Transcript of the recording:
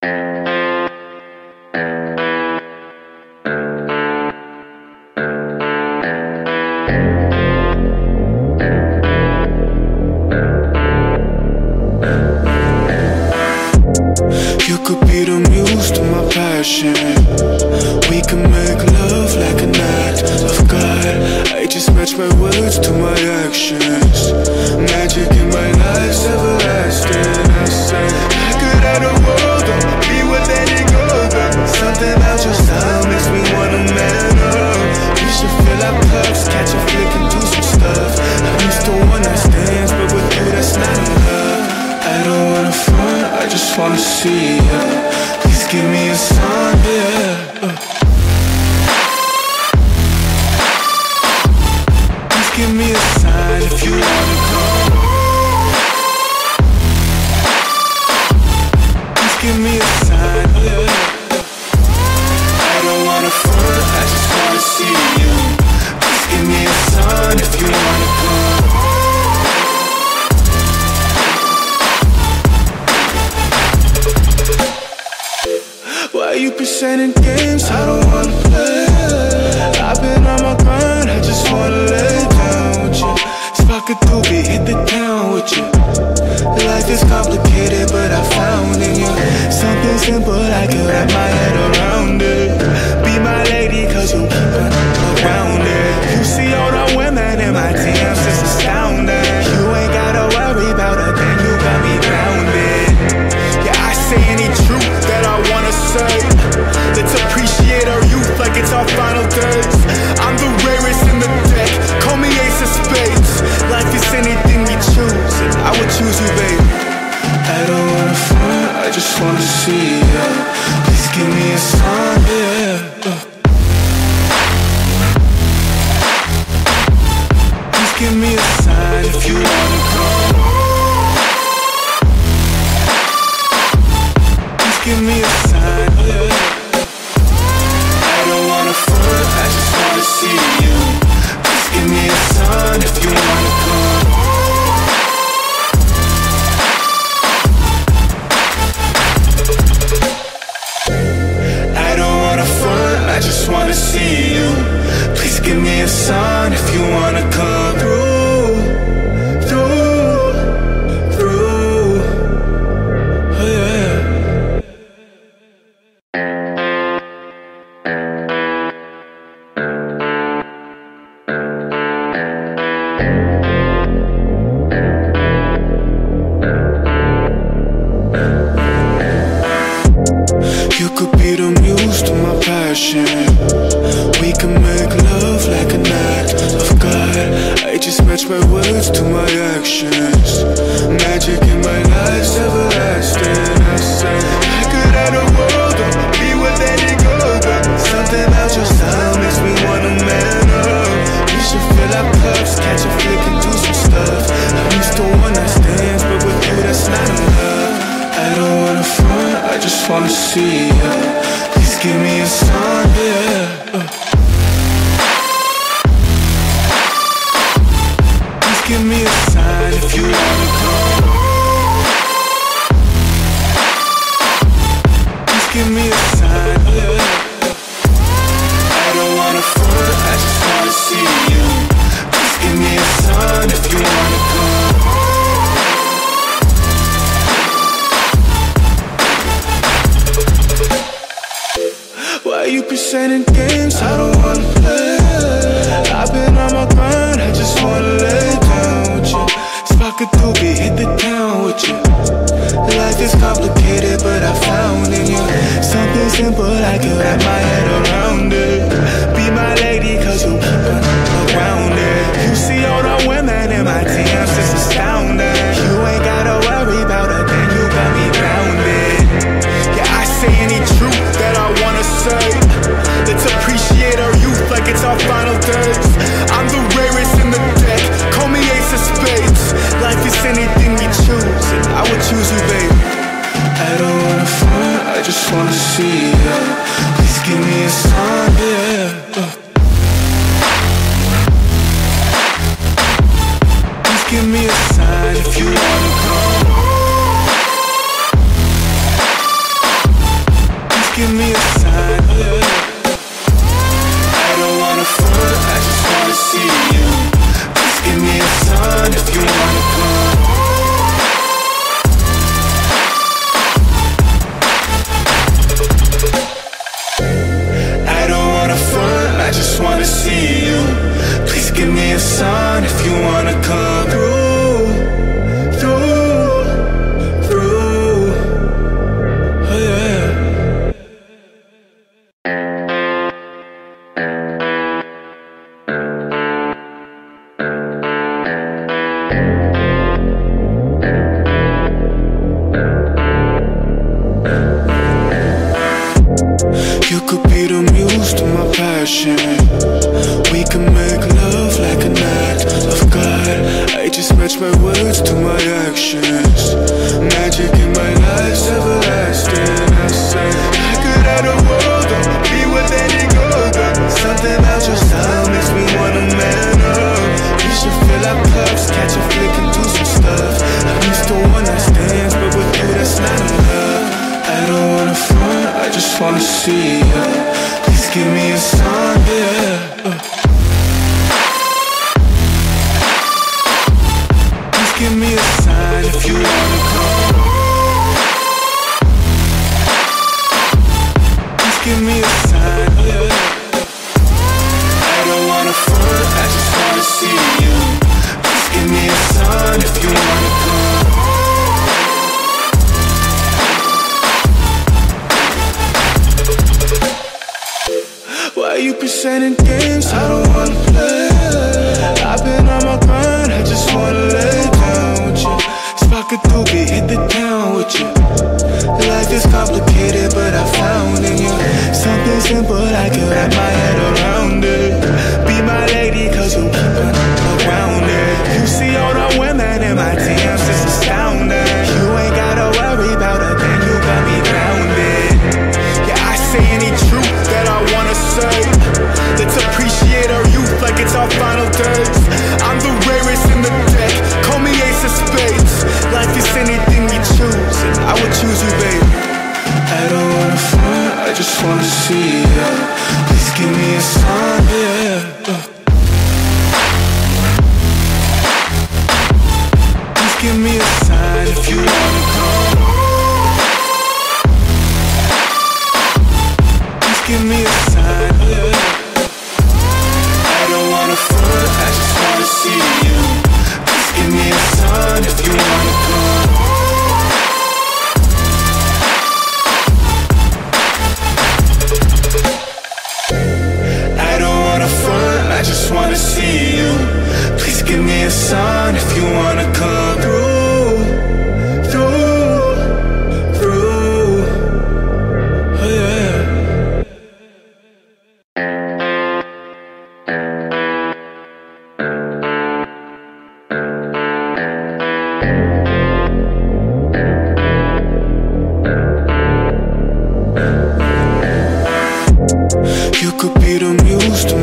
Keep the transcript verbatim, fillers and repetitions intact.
You could be the muse to my passion. We can make love like an act of God. I just match my words to my actions. Magic in my life's everlasting. I say I could have the world, don't be with any girl, but something about your style makes me wanna man up. We should fill our cups, catch a flick and do some stuff. I used to one night stands, but with you that's not enough. I don't wanna front, I just wanna see ya. Please give me a sign, yeah. uh. Please give me a sign if you wanna come. Please give me a sign, yeah. I don't wanna front, I just wanna see you. Please give me a sign if you wanna come. Why you presenting games I don't wanna play? I've been on my grind, I just wanna lay down with you. Spark a doobie, hit the town with you. Life is complicated, but I found in you something simple, I can wrap my head around it. Be my lady, cause you keep it around it. You see all the women in my D Ms, it's astounding. You ain't gotta worry about a thing, you got me grounded. Yeah, I say any truth that I wanna say. Let's appreciate our youth like it's our final days. I'm the rarest in the deck, call me ace of spades. Life is anything we choose, and I would choose you, babe. I don't wanna front, I just wanna see ya. Please give me a sign, yeah. uh. Please give me a sign if you wanna come. Please give me a sign, yeah. I don't wanna front, I just wanna see you. Please give me a sign if you wanna come. I don't wanna front, I just wanna see you. Please give me a sign if you wanna come through, through, through. Oh yeah. You could be the muse to my passion. We can make love like an act of God. I just match my words to my actions. Magic in my life's everlasting. I say I could have the world, don't be with any girl, but something about your style makes me wanna man up. We should fill our cups, catch a flick and do some stuff. I used to one night stands, but with you that's not enough. I don't wanna front, I just wanna see ya. Please give me a sign, yeah. uh. Please give me a sign if you wanna come. Please give me a sign, yeah. I don't wanna front, I just wanna see you. Please give me a sign if you wanna come. Why you presenting games I don't wanna play? I've been on my grind, I just wanna lay down with you. Spark a doobie, hit the town with you. Life is complicated, but I found in you something simple, I can wrap my head around it. Be my lady, cause you keep it around it. You see all the women in my D Ms, it's astounding. You ain't gotta worry about a thing, you got me grounded. Yeah, I say any truth that I wanna say. Let's appreciate our youth like it's our final days. I'm the rarest in the deck, call me ace of spades. Life is anything we choose, and I would choose you, babe. I don't wanna front, I just wanna see ya. Please give me a sign, yeah. uh. Please give me a sign if you wanna come. give me a sign, yeah. I don't wanna front, I just wanna see you. Please give me a sign if you wanna come. I don't wanna front, I just wanna see you. Please give me a sign if you wanna come through, through, through. Oh yeah. You could be the muse to my passion. We can make love like an act of God. I just match my words to my actions. Magic in my life's everlasting. I say I could have the world, or be with any girl, but something about your style makes me wanna man up. We should fill our cups, catch a flick and do some stuff. I'm used to one night stands, but with you that's not enough. I don't wanna front, I just wanna see ya. Please give me a sign, yeah. uh. Please give me a sign if you wanna come. Please give me a sign, yeah. I don't wanna front, I just wanna see you. Please give me a sign if you wanna come. Why you presenting games I don't wanna play? I've been on my grind, I just wanna lay down with you. Spark a doobie, hit the town with you. Life is complicated, but I found in you something simple, I can wrap my head around it. Be my lady, cause you keep on around it. You see all the women in my D Ms, it's astounding. You ain't gotta worry about a thing, you got me grounded. Yeah, I say any truth that I wanna say. Let's appreciate our youth like it's our final days. I'm the rarest in the deck, call me ace of spades. Life is anything we choose, and I would choose you, babe. I don't wanna front, I just wanna see ya. Please give me a sign, yeah. uh. Please give me a sign if you wanna come. Please give me a sign, yeah. I don't wanna front, I just wanna see you. Please give me a sign if you wanna come. I don't wanna front, I just wanna see you. Please give me a sign if you wanna come through, through, through. Oh yeah. You could be the muse to